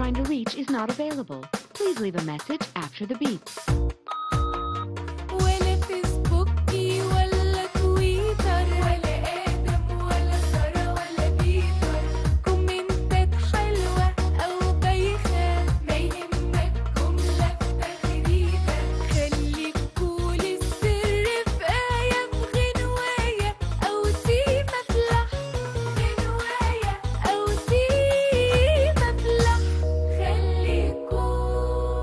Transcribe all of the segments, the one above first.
trying to reach is not available. Please leave a message after the beep. ولا فيسبوكي ولا تويتر ولا آدم ولا سارة ولا بيتر، كومنتات حلوة أو بايخة ما يهمك جملة في تغريدة، خليك قول السر في آية في غنواية أو سيمة فلح، غنواية أو سيمة فلح، خليك قول.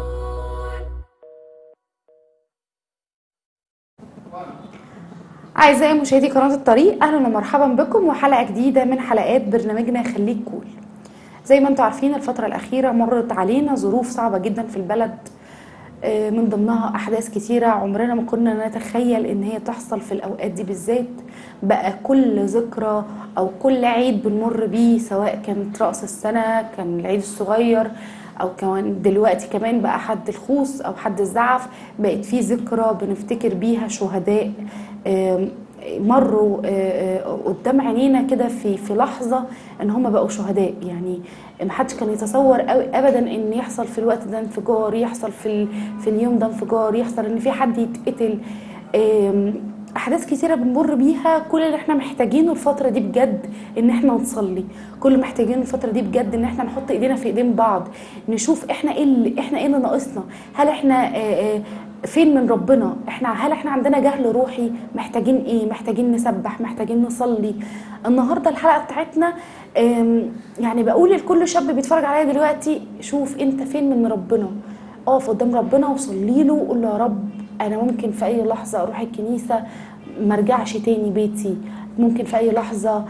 أعزائي مشاهدي قناة الطريق، أهلا ومرحبا بكم وحلقة جديدة من حلقات برنامجنا خليك كول. زي ما انتم عارفين الفترة الأخيرة مرت علينا ظروف صعبة جدا في البلد، من ضمنها أحداث كتيرة عمرنا ما كنا نتخيل إن هي تحصل في الأوقات دي بالذات. بقى كل ذكرى أو كل عيد بنمر بيه، سواء كانت رأس السنة، كان العيد الصغير، أو كمان دلوقتي كمان بقى حد الخوص أو حد الزعف، بقت فيه ذكرى بنفتكر بيها شهداء مروا قدام عينينا كده في لحظة ان هم بقوا شهداء. يعني محدش كان يتصور ابدا ان يحصل في الوقت ده انفجار، يحصل في اليوم ده انفجار، يحصل ان في حد يتقتل. احداث كتيره بنمر بيها. كل اللي احنا محتاجينه الفتره دي بجد ان احنا نصلي، كل اللي محتاجينه الفتره دي بجد ان احنا نحط ايدينا في ايدين بعض، نشوف احنا ايه اللي ناقصنا. هل احنا فين من ربنا؟ هل احنا عندنا جهل روحي؟ محتاجين ايه؟ محتاجين نسبح، محتاجين نصلي. النهارده الحلقه بتاعتنا يعني بقول لكل شاب بيتفرج عليا دلوقتي، شوف انت فين من ربنا، اقف قدام ربنا وصلي له وقول له يا رب انا ممكن في اي لحظه اروح الكنيسه مرجعش تاني بيتي، ممكن في اي لحظه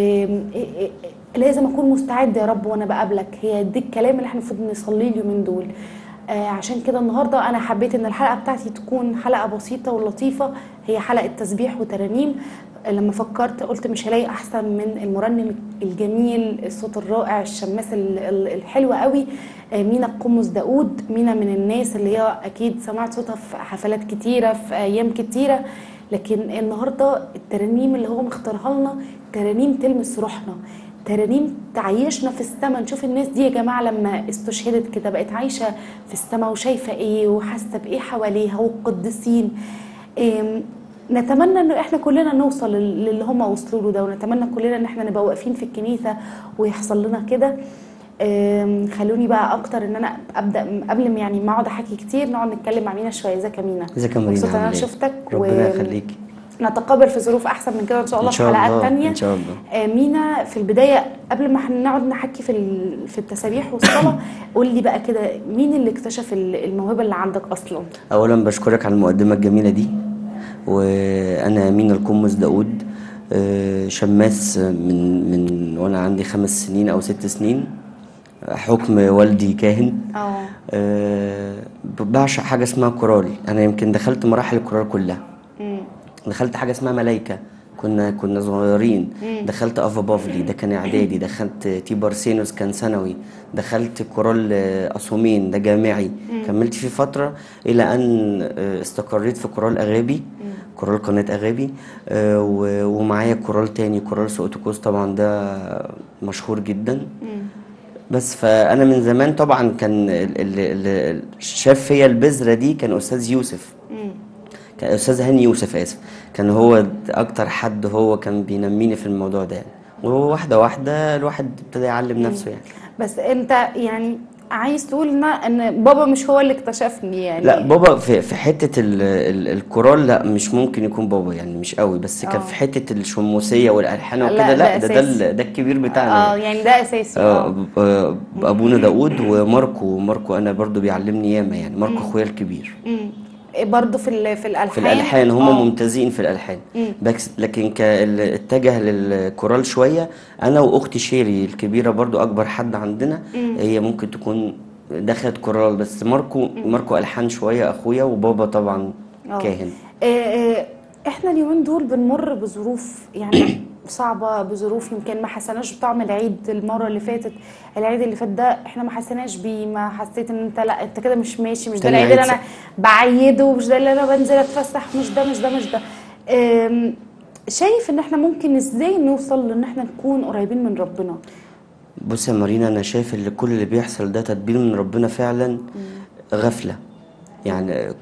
لازم اكون مستعد يا رب وانا بقابلك. هي دي الكلام اللي احنا المفروض نصلي اليومين دول. عشان كده النهارده انا حبيت ان الحلقه بتاعتي تكون حلقه بسيطه ولطيفه، هي حلقه تسبيح وترانيم. لما فكرت قلت مش هلاقي احسن من المرنم الجميل، الصوت الرائع، الشماس الحلوه قوي، مينا القمص داود. مينا من الناس اللي هي اكيد سمعت صوتها في حفلات كتيره في ايام كتيره، لكن النهارده الترانيم اللي هو مختارها لنا ترانيم تلمس روحنا، ترانيم تعيشنا في السماء. نشوف الناس دي يا جماعه لما استشهدت كده بقت عايشه في السماء وشايفه ايه وحاسه بايه حواليها، والقديسين. نتمنى ان احنا كلنا نوصل للي هم وصلوا له ده، ونتمنى كلنا ان احنا نبقى واقفين في الكنيسه ويحصل لنا كده. خلوني بقى اكتر ان انا ابدا قبل ما اقعد احكي كتير، نقعد نتكلم مع مينا شويه. ازيك يا مينا؟ ازيك يا مارينا؟ مبسوطه ان انا شفتك، ربنا يخليكي. نتقابل في ظروف احسن من كده ان شاء الله في حلقات تانية ان شاء الله. مينا، في البدايه قبل ما نقعد نحكي في التسابيح والصلاه، قول لي بقى كده مين اللي اكتشف الموهبه اللي عندك اصلا؟ اولا بشكرك على المقدمه الجميله دي. وانا مينا القمص داود، شماس من وانا عندي 5 سنين او 6 سنين، حكم والدي كاهن. بعشق حاجه اسمها كورال. انا يمكن دخلت مراحل الكورال كلها. دخلت حاجه اسمها ملايكه، كنا صغيرين. دخلت افا بافلي، ده كان اعدادي. دخلت تيبارسينوس، كان ثانوي. دخلت كورال اسومين، ده جامعي. كملت فيه فتره الى ان استقريت في كورال اغابي، كورال قناه اغابي. ومعايا كورال تاني، كورال سوتوكوس، طبعا ده مشهور جدا. بس فانا من زمان طبعا كان اللي شاف فيا البذره دي كان استاذ يوسف، كان استاذ هاني يوسف، اسف. كان هو اكتر حد هو كان بينميني في الموضوع ده يعني. وهو واحده واحده الواحد ابتدى يعلم نفسه يعني. بس انت يعني عايز تقول لنا ان بابا مش هو اللي اكتشفني يعني؟ لا، بابا في حته الكورال لا، مش ممكن يكون بابا يعني، مش قوي. بس كان في حته الشموسيه والالحان وكده، لا ده الكبير بتاعنا يعني ده اساسي. ابونا داود. وماركو انا برضو بيعلمني ياما يعني. ماركو اخويا الكبير. برضو في الالحان. في الالحان هم ممتازين في الالحان. بس لكن اتجه للكورال شويه. انا واختي شيري الكبيره برضو اكبر حد عندنا، هي ممكن تكون دخلت كورال. بس ماركو الحان شويه اخويا، وبابا طبعا كاهن. احنا اليومين دول بنمر بظروف يعني صعبه، بظروف يمكن ما حسناش بطعم العيد المره اللي فاتت. العيد اللي فات ده احنا ما حسناش بيه، ما حسيت ان انت لا انت كده مش ماشي، مش ده العيد اللي انا بعيده، مش ده اللي انا بنزل اتفسح، مش ده. شايف ان احنا ممكن ازاي نوصل لان احنا نكون قريبين من ربنا؟ بص يا مارينا، انا شايف ان كل اللي بيحصل ده تدبير من ربنا فعلا. غفلة. يعني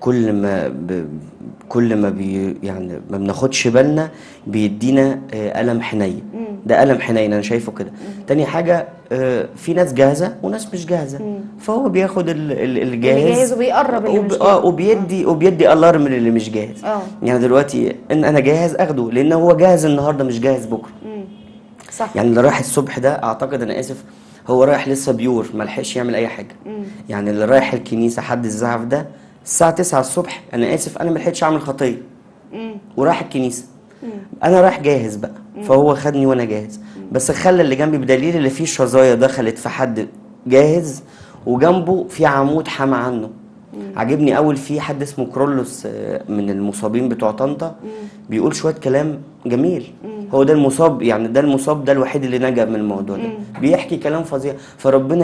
كل ما يعني ما بناخدش بالنا بيدينا ألم حنين. ده ألم حنين انا شايفه كده. تاني حاجة، في ناس جاهزة وناس مش جاهزة، فهو بياخد اللي الجاهز جاهز وبيقرب اللي مش جاهز. وبيدي الارم اللي مش جاهز. يعني دلوقتي ان انا جاهز اخده، لان هو جاهز النهارده مش جاهز بكره. صح. يعني اللي رايح الصبح ده اعتقد، انا اسف، هو رايح لسه بيور، ما لحقش يعمل اي حاجه. يعني اللي رايح الكنيسه حد الزعف ده الساعه 9 الصبح، انا اسف انا ما لحقتش اعمل خطيه ورايح الكنيسه. انا رايح جاهز بقى، فهو خدني وانا جاهز. بس خلى اللي جنبي، بدليل اللي فيه شظايا دخلت في حد جاهز وجنبه في عمود حمى عنه. عجبني اول في حد اسمه كرولوس من المصابين بتوع طنطا، بيقول شويه كلام جميل. هو ده المصاب، يعني ده المصاب ده الوحيد اللي نجا من الموضوع ده. بيحكي كلام فظيع. فربنا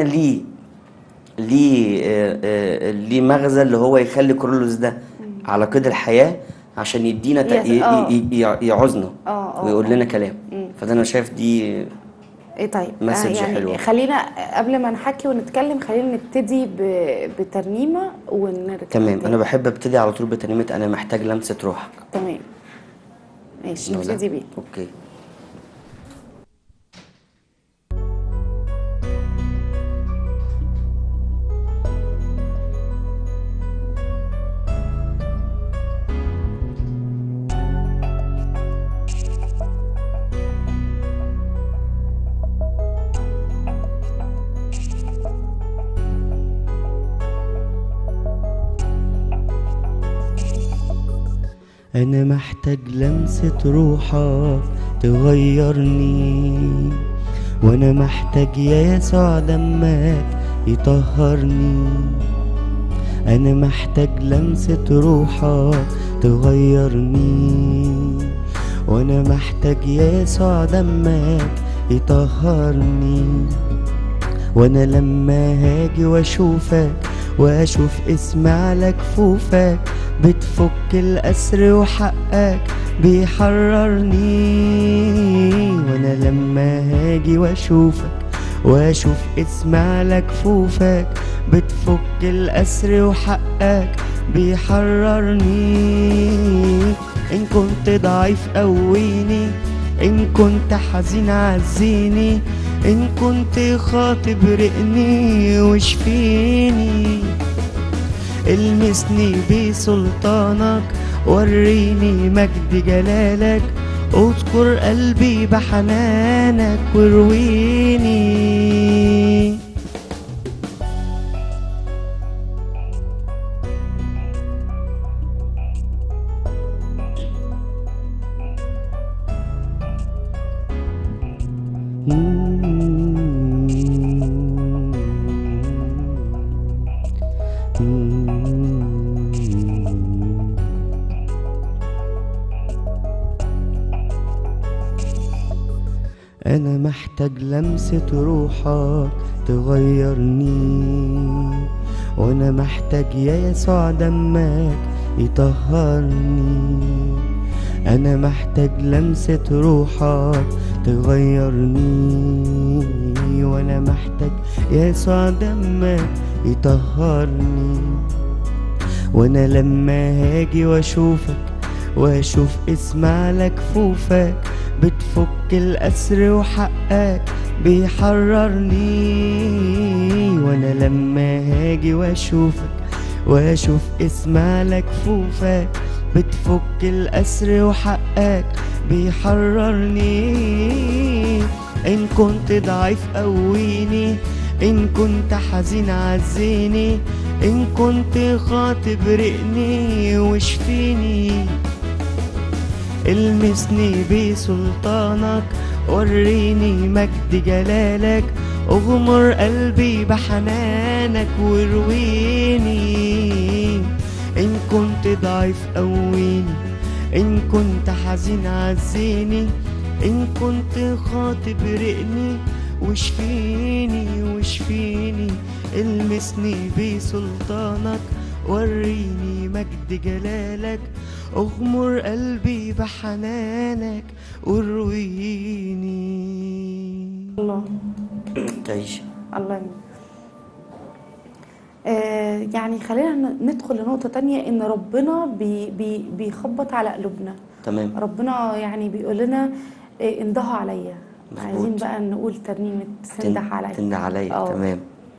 ليه مغزى اللي هو يخلي كرولوس ده على قيد الحياه عشان يدينا يعوزنا ويقول لنا كلام. فده انا شايف دي طيب مسج يعني حلوه. خلينا قبل ما نحكي ونتكلم، خلينا نبتدي بترنيمه ونرجع تمام. تاني. انا بحب ابتدي على طول بترنيمه انا محتاج لمسه روحك. تمام ماشي، نبتدي بيه. اوكي. أنا محتاج لمسة روحك تغيرني، وأنا محتاج يا يسوع دمك يطهرني. أنا محتاج لمسة روحك تغيرني، وأنا محتاج يا يسوع دمك يطهرني. وأنا لما هاجي وأشوفك وأشوف اسمي على كفوفك، بتفك الأسر وحقك بيحررني. وانا لما هاجي واشوفك واشوف اسمي على كفوفك، بتفك الأسر وحقك بيحررني. ان كنت ضعيف قويني، ان كنت حزين عزيني، ان كنت خاطب رقني واشفيني. المسني بسلطانك، وريني مجد جلالك، اذكر قلبي بحنانك وارويني. أنا محتاج لمسة روحك تغيرني، وأنا محتاج يا يسوع دمك يطهرني. أنا محتاج لمسة روحك تغيرني، وأنا محتاج يا يسوع دمك يطهرني. وأنا لما هاجي وأشوفك وأشوف اسمي على كفوفك، بتفك الأسر وحقك بيحررني. وانا لما هاجي واشوفك واشوف اسمي على كفوفك، بتفك الأسر وحقك بيحررني. ان كنت ضعيف قويني، ان كنت حزين عزيني، ان كنت خاطب رقني واشفيني. المسني بسلطانك، وريني مجد جلالك، اغمر قلبي بحنانك وارويني. ان كنت ضعيف قويني، ان كنت حزين عزيني، ان كنت خاطب رقني واشفيني واشفيني. المسني بسلطانك، وريني مجد جلالك، اغمر قلبي بحنانك وارويني. الله. تعيش. الله يمين. يعني خلينا ندخل لنقطة تانية، ان ربنا بيخبط على قلوبنا. تمام. ربنا يعني بيقول لنا انده عليا. مظبوط. عايزين بقى نقول ترنيمة تنده عليا. تنده عليا. تمام.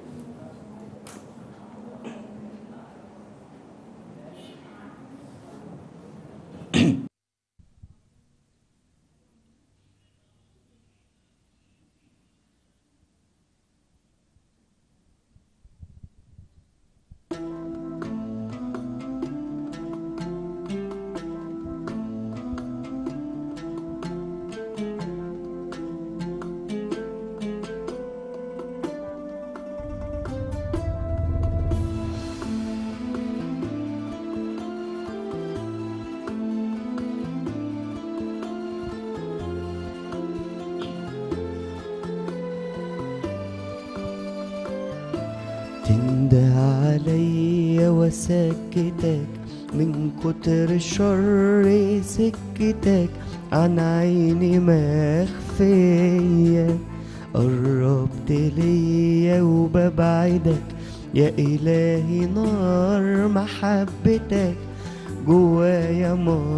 تنده عليا وسكتك من كتر الشر سكتك عن عيني مخفية، قربت ليا وببعدك يا إلهي نار محبتك جوايا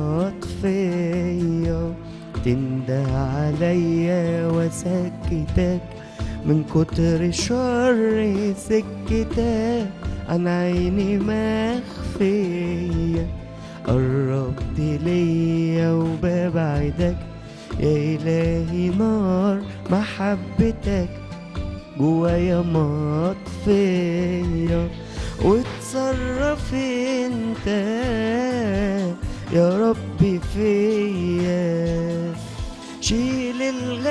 مطفية. تنده عليا وسكتك من كتر الشر سكتك عن عيني مخفية، قربت ليا وببعدك يا إلهي نار محبتك جوايا مطفية. وتصرف انت يا ربي فيا، شيل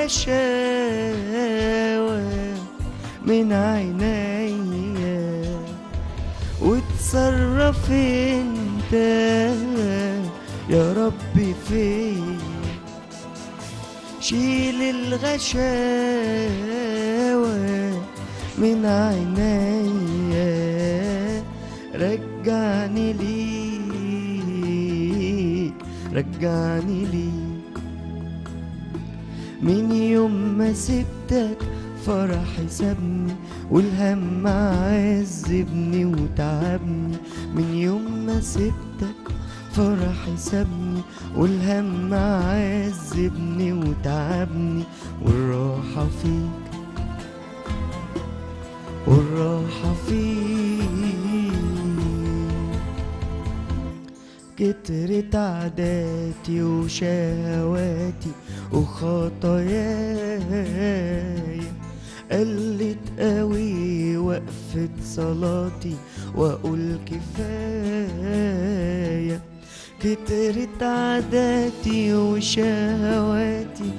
الغشاوة من عينيا، وتصرف انت يا ربي فيا، شيل الغشاوة من عينيا، رجعني ليك رجعني ليك. من يوم ما سبتك فرحي سابني والهم عذبني وتعبني، من يوم ما سبتك فرحي سابني والهم عذبني وتعبني، والراحة فيك والراحة فيك. كترت عاداتي وشهواتي وخطاياي، قلت قوي وقفت صلاتي واقول كفاية. كترت عاداتي وشهواتي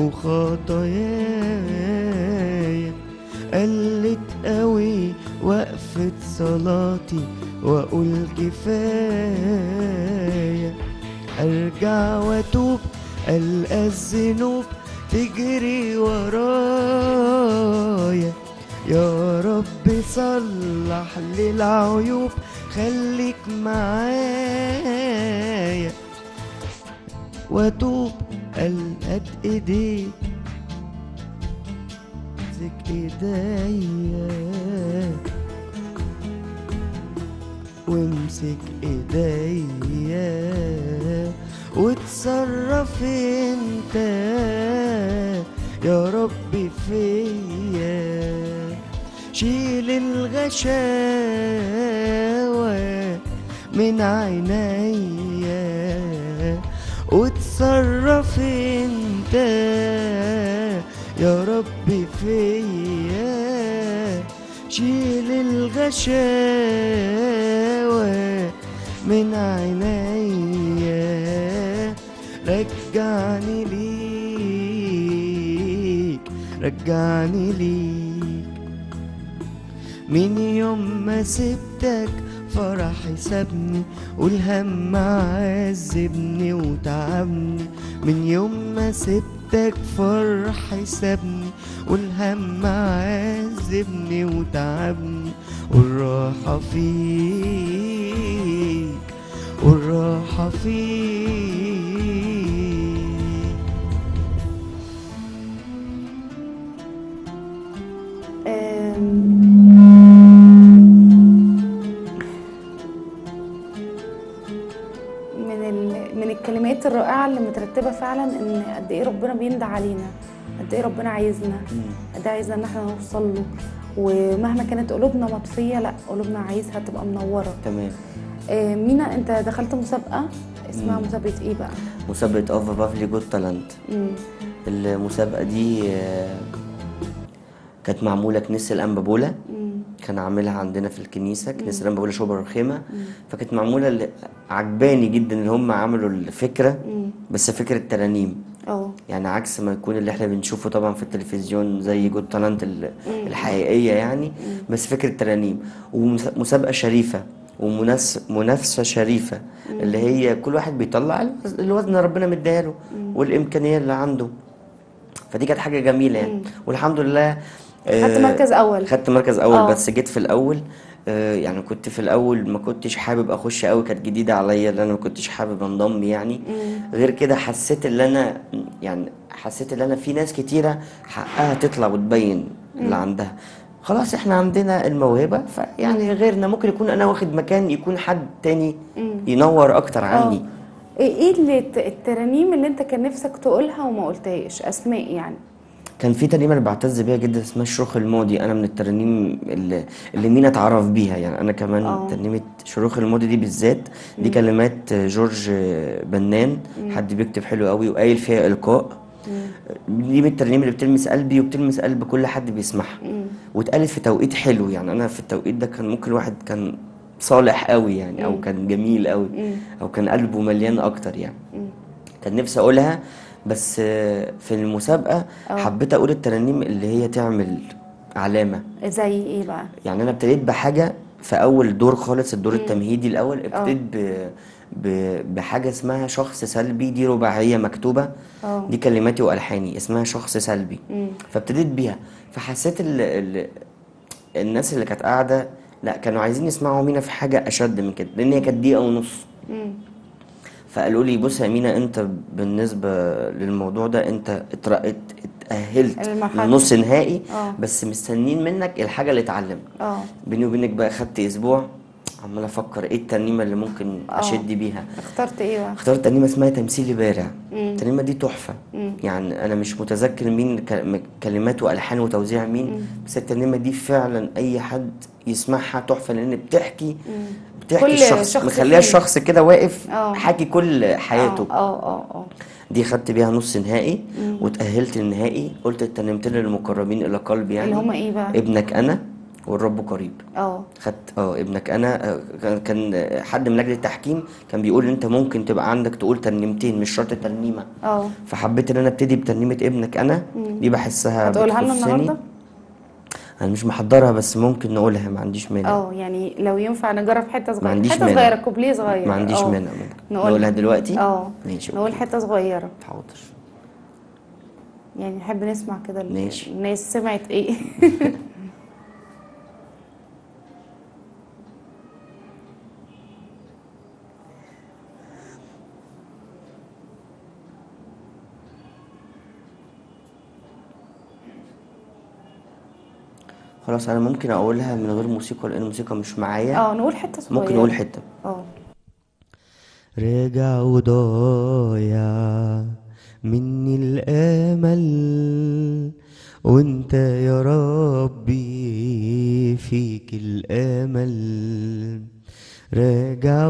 وخطاياي، قلت قوي وقفت صلاتي واقول كفاية. ارجع واتوب القى الذنوب تجري ورايا، يا رب صلح لي العيوب خليك معايا، واتوب القى ايديك امسك ايديا وامسك ايديا، وتصرف انت يا ربي فيا، شيل الغشاوة من عينيا، وتصرف انت يا ربي فيا، شيل الغشاوة من عينيا، رجعني ليك رجعني ليك. من يوم ما سبتك فرحي سابني والهم عذبني وتعبني، من يوم ما سبتك فرحي سابني والهم عذبني وتعبني، والراحة فيك والراحة فيك. مترتبه فعلا ان قد ايه ربنا بيندى علينا، قد ايه ربنا عايزنا، قد ايه عايزنا ان احنا نوصل له. ومهما كانت قلوبنا مطفيه، لا قلوبنا عايزها تبقى منوره. تمام. مينا، انت دخلت مسابقه اسمها مسابقه ايه بقى؟ مسابقة افا بافلي جوت تالنت. المسابقة دي كانت معمولة كنيسة الأنبابولة، كان عاملها عندنا في الكنيسة، كنيسة الأنبابولة شبرا الخيمة. فكانت معمولة عجباني جدا ان هم عملوا الفكرة، بس فكرة ترانيم. يعني عكس ما يكون اللي احنا بنشوفه طبعا في التلفزيون زي جوت تالنت الحقيقية يعني، بس فكرة ترانيم ومسابقة شريفة ومنافسة شريفة، اللي هي كل واحد بيطلع الوزن ربنا مدياله والإمكانية اللي عنده. فدي كانت حاجة جميلة يعني، والحمد لله خدت مركز أول. خدت مركز أول. بس جيت في الأول يعني كنت في الأول ما كنتش حابب أخش قوي، كانت جديدة عليا، لأن أنا ما كنتش حابب أنضم يعني. غير كده حسيت ان انا في ناس كتيرة حقها تطلع وتبين اللي عندها. خلاص احنا عندنا الموهبة، فيعني غيرنا ممكن يكون انا واخد مكان، يكون حد تاني ينور اكتر عني. ايه اللي الترانيم اللي انت كان نفسك تقولها وما قلتهاش؟ اسماء يعني. كان في ترنيمه انا بعتز بيها جدا اسمها شروخ الماضي. انا من الترانيم اللي مين اتعرف بيها يعني. انا كمان ترنيمه شروخ الماضي دي بالذات، دي كلمات جورج بنان، حد بيكتب حلو قوي وقايل فيها القاء. دي من الترنيم اللي بتلمس قلبي وبتلمس قلب كل حد بيسمعها، واتقالت في توقيت حلو يعني. انا في التوقيت ده كان ممكن واحد كان صالح قوي يعني، او كان جميل قوي، او كان قلبه مليان اكتر يعني. كان نفسي اقولها، بس في المسابقة حبيت اقول الترانيم اللي هي تعمل علامة. زي ايه بقى؟ يعني انا ابتديت بحاجة في اول دور خالص، الدور التمهيدي الاول، ابتديت بحاجة اسمها شخص سلبي. دي رباعية مكتوبة، دي كلماتي والحاني، اسمها شخص سلبي. فابتديت بيها، فحسيت الناس اللي كانت قاعدة لا كانوا عايزين يسمعوا مينا في حاجة اشد من كده، لان هي كانت دقيقة ونص. فقالوا لي بص يا مينا، انت بالنسبه للموضوع ده انت اتأهلت لنص نهائي، بس مستنين منك الحاجه اللي اتعلمها. بيني وبينك بقى خدت اسبوع عمال افكر ايه الترنيمه اللي ممكن اشد بيها. اخترت ايه بقى؟ اخترت ترنيمه اسمها تمثيلي بارع. الترنيمه دي تحفه يعني، انا مش متذكر مين كلمات والحان وتوزيع مين، بس الترنيمه دي فعلا اي حد يسمعها تحفه، لان بتحكي الشخص، مخليها الشخص كده واقف حاكي كل حياته. دي خدت بيها نص نهائي وتأهلت للنهائي. قلت الترنيمتين المقربين الى قلبي يعني، اللي هما ايه بقى؟ ابنك انا والرب قريب. خدت ابنك انا. كان حد من لجنه التحكيم كان بيقول انت ممكن تبقى عندك تقول ترنيمتين مش شرط ترنيمه. فحبيت ان انا ابتدي بترنيمه ابنك انا. دي بحسها هتقولها لنا النهارده؟ انا مش محضرها، بس ممكن نقولها، ما عنديش مانع. يعني لو ينفع نجرب حته صغيره. ما عنديش حته صغيره، كوبليه صغير. ما عنديش مانع. نقولها دلوقتي. ماشي، نقول حته صغيره. حاضر. يعني نحب نسمع كده ماشي. الناس سمعت ايه. خلاص انا ممكن اقولها من غير موسيقى، لان الموسيقى مش معايا. نقول حته صغيره. ممكن نقول حته. راجع وضايع مني الامل، وانت يا ربي فيك الامل. راجع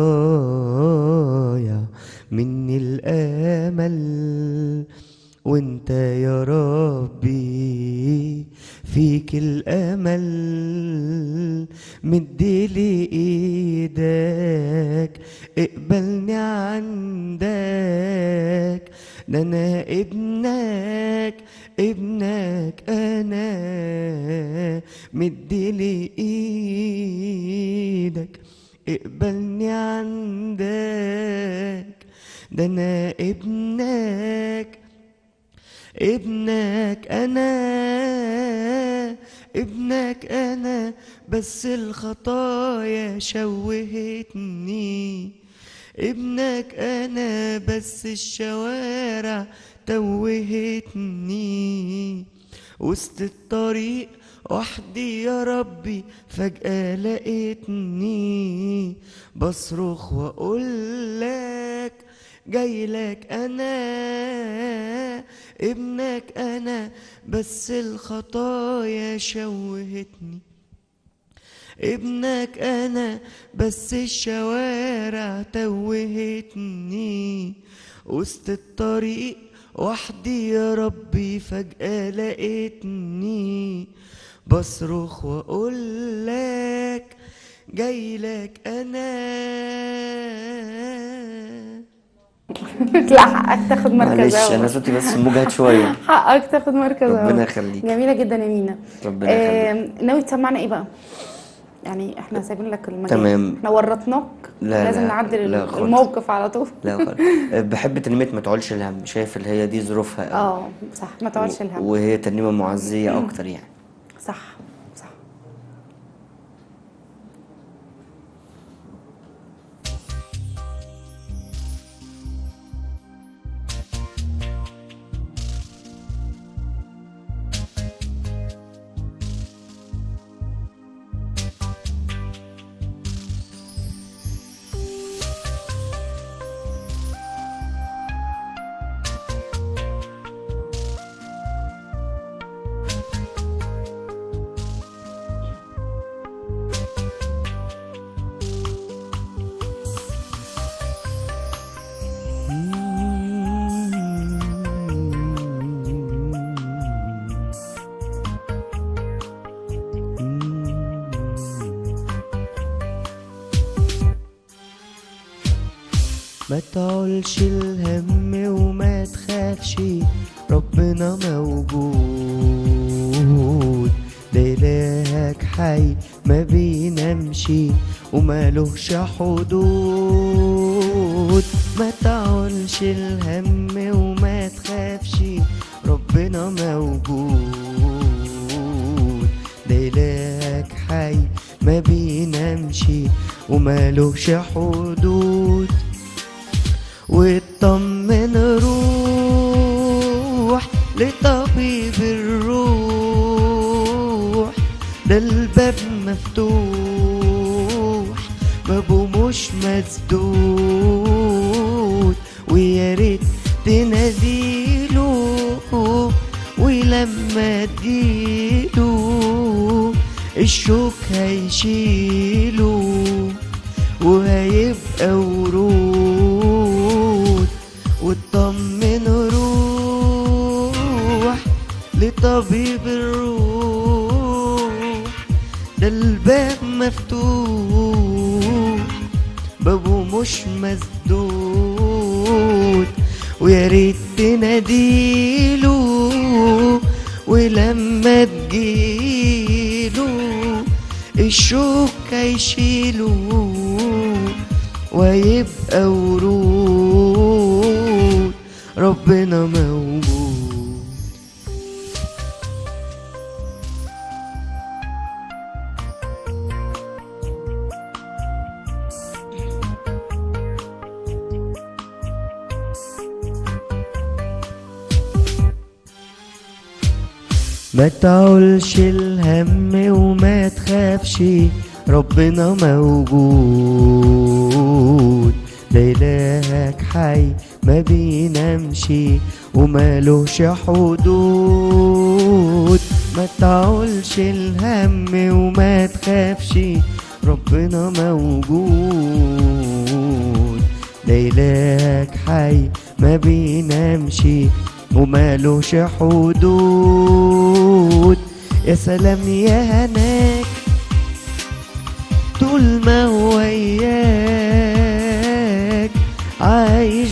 وضايع مني الامل، وانت يا ربي فيك الامل. مديلي ايدك اقبلني عندك، ده انا ابنك انا. مديلي ايدك اقبلني عندك، ده انا ابنك انا. بس الخطايا شوهتني. ابنك انا بس الشوارع توهتني. وسط الطريق وحدي يا ربي فجأة لقيتني بصرخ واقول لك جايلك انا ابنك انا، بس الخطايا شوهتني. ابنك انا بس الشوارع توهتني. وسط الطريق وحدي يا ربي فجأة لقيتني بصرخ واقول لك جايلك انا. لا، حقك تاخد مركز معلش اول. انا صوتي بس مجهد شويه. حقك تاخد مركز اول. ربنا يخليك. جميله جدا يا مينا. ربنا يخليك. ناوي تسمعنا ايه بقى؟ يعني احنا سايبين لك المجال. تمام. احنا ورطناك. لا، لازم لا، نعدل لا خالص. الموقف على طول. لا خالص. بحب ترنيمه ما تعولش الهم، شايف اللي هي دي ظروفها قوي. صح، ما تعولش الهم. وهي ترنيمه معزيه اكتر يعني. صح صح. ما تعولش الهم وما تخافش، ربنا موجود. ده إلهك حي ما بينامش ومالهش حدود. ما تعولش الهم وما تخافش، ربنا موجود. ده إلهك حي ما بينامش ومالهش حدود. واطمن روح لطبيب الروح، ده الباب مفتوح بابه مش مسدود. ويا ريت تناديله ولما تجيله الشوك هيشيله وهيبقى ورود. واطمن روح لطبيب الروح، ده الباب مفتوح بابه مش مسدود. ويا ريت تناديله ولما تجيله الشوك هيشيله ويبقى ورود. ربنا موجود. ما تعولش الهم وما تخافش، ربنا موجود. ده إلهك حي ما بينامش ومالهش حدود. ما تعولش الهم وما تخافش، ربنا موجود. ده إلهك حي ما بينامش ومالوش حدود. يا سلام يا هناك طول ما هو وياك عايش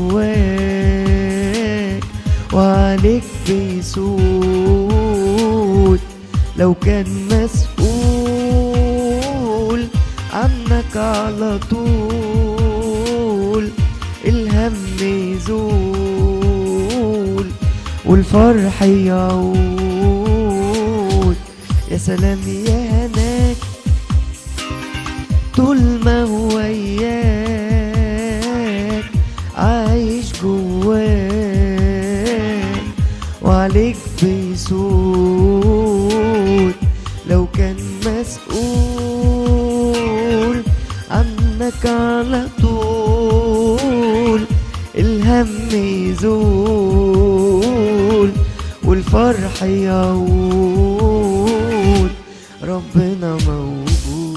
جواك وعليك بيسود. لو كان مسؤول عنك على طول الهم يزول والفرح يعود. يا سلام يا هناك طول ما هو وياك عايش جواك وعليك بيسود. لو كان مسؤول عنك على طول والهم يزول والفرح يعود، ربنا موجود.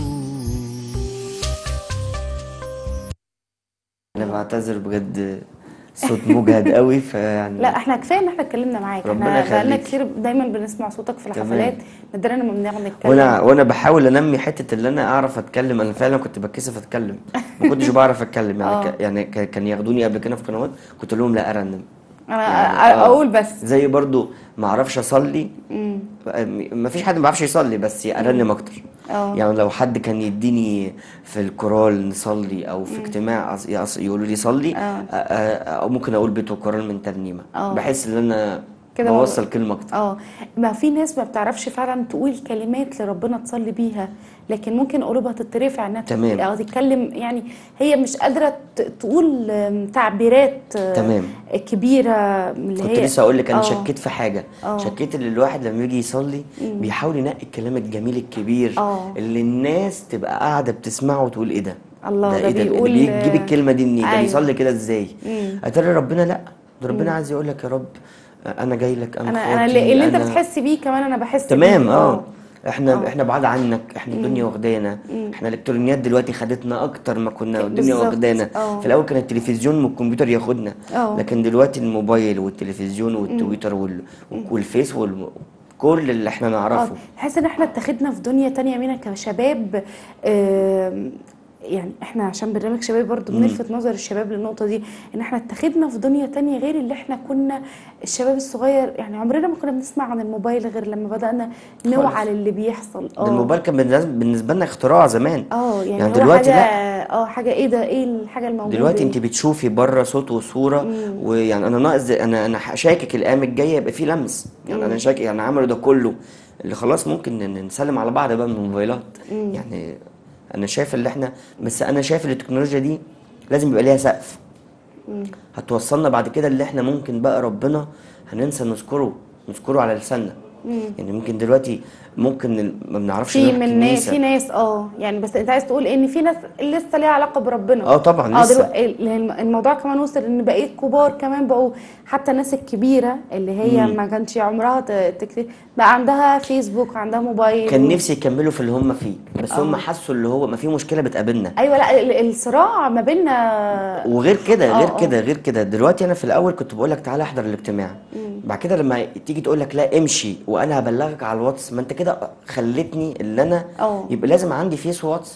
انا بعتذر بجد، صوت مجهد قوي فيعني. لا احنا كفايه ان احنا اتكلمنا معاك، ربنا احنا بقالنا يخليك. كتير دايما بنسمع صوتك في تمام. الحفلات، نادرا لما بنقعد نتكلم. وانا بحاول انمي حته اللي انا اعرف اتكلم. انا فعلا كنت بتكسف اتكلم، ما كنتش بعرف اتكلم يعني. كان ياخدوني قبل كده في قنوات كنت اقول لهم لا ارنم انا يعني. اقول بس زي برضو ما اعرفش اصلي. ما فيش حد ما بيعرفش يصلي، بس ارنم اكتر. يعني لو حد كان يديني في الكورال نصلي او في اجتماع يقولوا لي صلي، او ممكن اقول بيت وكورال من ترنيمه. بحس ان انا كده بوصل كلمه اكتر. ما في ناس ما بتعرفش فعلا تقول كلمات لربنا تصلي بيها، لكن ممكن قلوبها تترفع انها تمام. او تتكلم، يعني هي مش قادره تقول تعبيرات تمام. كبيره اللي كنت هي. لسه اقول لك انا شكيت في حاجه. اه. شكيت ان الواحد لما يجي يصلي بيحاول ينقي الكلام الجميل الكبير اللي الناس تبقى قاعده بتسمعه وتقول ايه ده. الله، ده ده ايه ده بيقول اللي بيجيب الكلمه دي منين؟ ده أيوة. بيصلي كده ازاي؟ اتاري ربنا لا، ده ربنا عايز يقول لك يا رب انا جاي لك، انا خاطي، اللي انت بتحس بيه كمان انا بحس تمام. بيه. احنا بعاد عنك، احنا الدنيا واخدانا. احنا الالكترونيات دلوقتي خدتنا اكتر ما كنا، الدنيا بالظبط. واخدانا. في الاول كان التلفزيون والكمبيوتر ياخدنا، لكن دلوقتي الموبايل والتلفزيون والتويتر والفيس كل اللي احنا نعرفه. تحس ان احنا اتخذنا في دنيا تانية منا كشباب. يعني احنا عشان برنامج شباب برضو بنلفت نظر الشباب للنقطة دي، ان احنا اتخذنا في دنيا تانية غير اللي احنا كنا. الشباب الصغير يعني عمرنا ما كنا بنسمع عن الموبايل غير لما بدأنا نوعى للي بيحصل. ده الموبايل كان بالنسبة لنا اختراع زمان. يعني دلوقتي حاجة لا. حاجة ايه ده، ايه الحاجة الموجودة دلوقتي انت بتشوفي بره صوت وصورة، ويعني انا ناقص، انا شاكك الايام الجاية يبقى فيه لمس. يعني انا شاكك يعني عملوا ده كله اللي خلاص ممكن نسلم على بعض بقى من الموبايلات. يعني انا شايف اللي احنا، بس انا شايف التكنولوجيا دي لازم يبقى ليها سقف. هتوصلنا بعد كده اللي احنا ممكن بقى ربنا هننسى نذكره على لساننا. يعني ممكن دلوقتي ممكن ما بنعرفش نروح الكنيسة. في ناس يعني بس انت عايز تقول ان في ناس لسه ليها علاقه بربنا. طبعا لسه. الموضوع كمان وصل ان بقيت كبار كمان بقوا، حتى الناس الكبيره اللي هي ما كانش عمرها تكتب بقى عندها فيسبوك وعندها موبايل. كان نفسي يكملوا في اللي هم فيه، بس هم حسوا اللي هو ما في مشكله بتقابلنا. ايوه، لا الصراع ما بيننا. وغير كده غير كده دلوقتي انا في الاول كنت بقول لك تعالى احضر الاجتماع، بعد كده لما تيجي تقول لك لا امشي وانا هبلغك على الواتس، ما انت كده خلتني اللي انا يبقى لازم عندي فيس واتس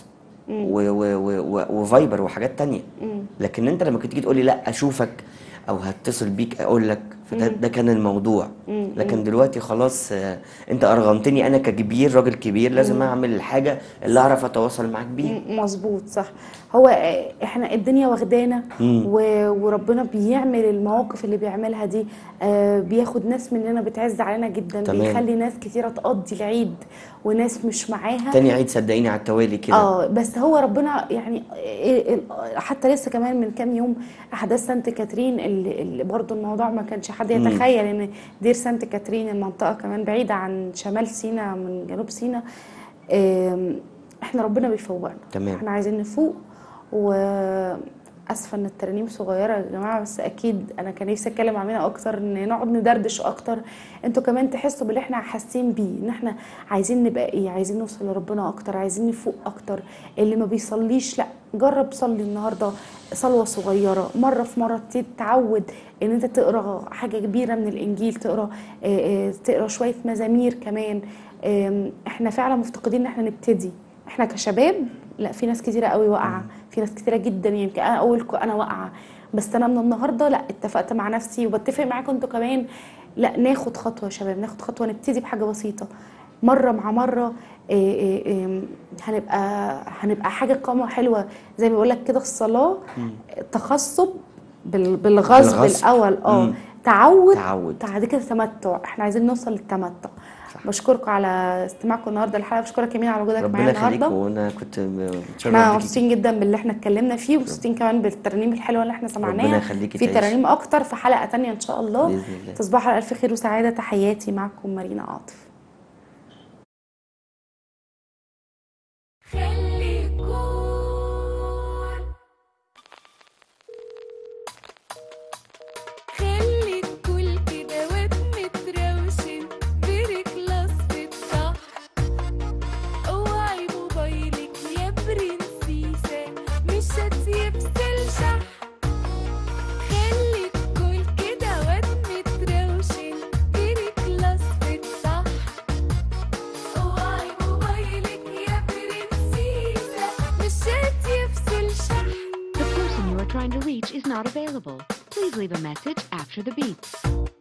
وفايبر وحاجات تانية. لكن انت لما كنت تيجي تقول لي لا اشوفك او هتصل بيك اقول لك، فده كان الموضوع. لكن دلوقتي خلاص، انت ارغمتني انا ككبير، راجل كبير لازم اعمل الحاجه اللي اعرف اتواصل معاك بيها. مظبوط، صح. هو احنا الدنيا واخدانا، وربنا بيعمل المواقف اللي بيعملها دي، بياخد ناس مننا بتعز علينا جدا. تمام. بيخلي ناس كتيره تقضي العيد وناس مش معاها تاني عيد صدقيني على التوالي كده. بس هو ربنا يعني حتى لسه كمان من كام يوم احداث سانت كاترين اللي برضو الموضوع ما كانش حد يتخيل ان دير سانت كاترين المنطقه كمان بعيده عن شمال سيناء من جنوب سيناء. احنا ربنا بيفوقنا. تمام. احنا عايزين نفوق. اسفه ان الترانيم صغيره يا جماعه، بس اكيد انا كان نفسي اتكلم عنها اكتر، ان نقعد ندردش اكتر، انتوا كمان تحسوا باللي احنا حاسين بيه، ان احنا عايزين نبقى ايه، عايزين نوصل لربنا اكتر، عايزين نفوق اكتر. اللي ما بيصليش لا جرب صلي النهارده صلوه صغيره، مره في مره تتعود ان انت تقرا حاجه كبيره من الانجيل، تقرا شويه مزامير كمان. احنا فعلا مفتقدين ان احنا نبتدي. احنا كشباب لا، في ناس كتيره قوي واقعه، في ناس كتيره جدا، يمكن انا اولكم انا واقعه، بس انا من النهارده لا اتفقت مع نفسي وبتفق معاكم انتوا كمان، لا ناخد خطوه يا شباب، ناخد خطوه، نبتدي بحاجه بسيطه مره مع مره. هنبقى حاجه قامه حلوه، زي ما بقول لك كده الصلاه تخصب بالغصب الاول. تعود بعد كده تمتع. احنا عايزين نوصل للتمتع. بشكركم على استماعكم النهارده الحلقه، بشكرك يمين على وجودك معايا النهارده. ربنا يخليك، وانا كنت متشرف احنا بيكي. مبسوطين جدا باللي احنا اتكلمنا فيه، ومبسوطين كمان بالترانيم الحلوه اللي احنا سمعناها. ربنا يخليكي. في ترانيم اكتر في حلقه تانية ان شاء الله باذن الله. تصبحوا على الف خير وسعاده. تحياتي، معكم مارينا عاطف. not available. Please leave a message after the beep.